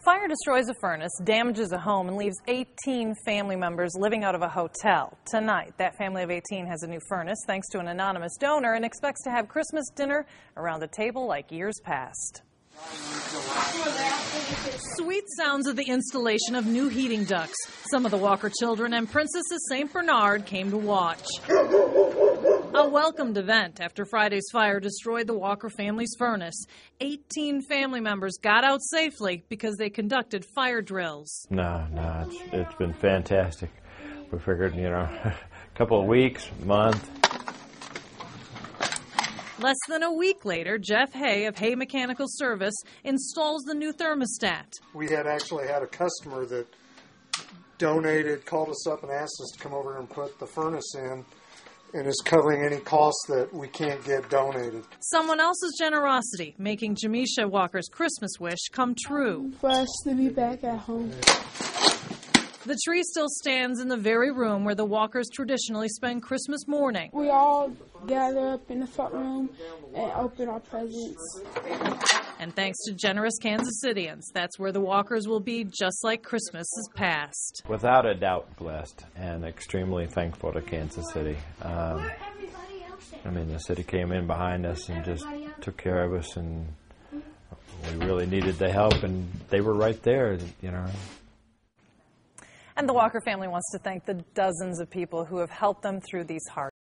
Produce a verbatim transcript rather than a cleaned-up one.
Fire destroys a furnace, damages a home, and leaves eighteen family members living out of a hotel. Tonight, that family of eighteen has a new furnace thanks to an anonymous donor and expects to have Christmas dinner around the table like years past. Sweet sounds of the installation of new heating ducts. Some of the Walker children and Princess's Saint Bernard came to watch. A welcomed event after Friday's fire destroyed the Walker family's furnace. eighteen family members got out safely because they conducted fire drills. No, no, it's, it's been fantastic. We figured, you know, a couple of weeks, month. Less than a week later, Jeff Hay of Hay Mechanical Service installs the new thermostat. We had actually had a customer that donated, called us up and asked us to come over and put the furnace in, and is covering any costs that we can't get donated. Someone else's generosity making Jamisha Walker's Christmas wish come true. For us to be back at home. The tree still stands in the very room where the Walkers traditionally spend Christmas morning. We all gather up in the front room and open our presents. And thanks to generous Kansas Cityans, that's where the Walkers will be just like Christmas is past. Without a doubt blessed and extremely thankful to Kansas City. Um, I mean, the city came in behind us and just took care of us, and we really needed the help, and they were right there, you know. And the Walker family wants to thank the dozens of people who have helped them through these hard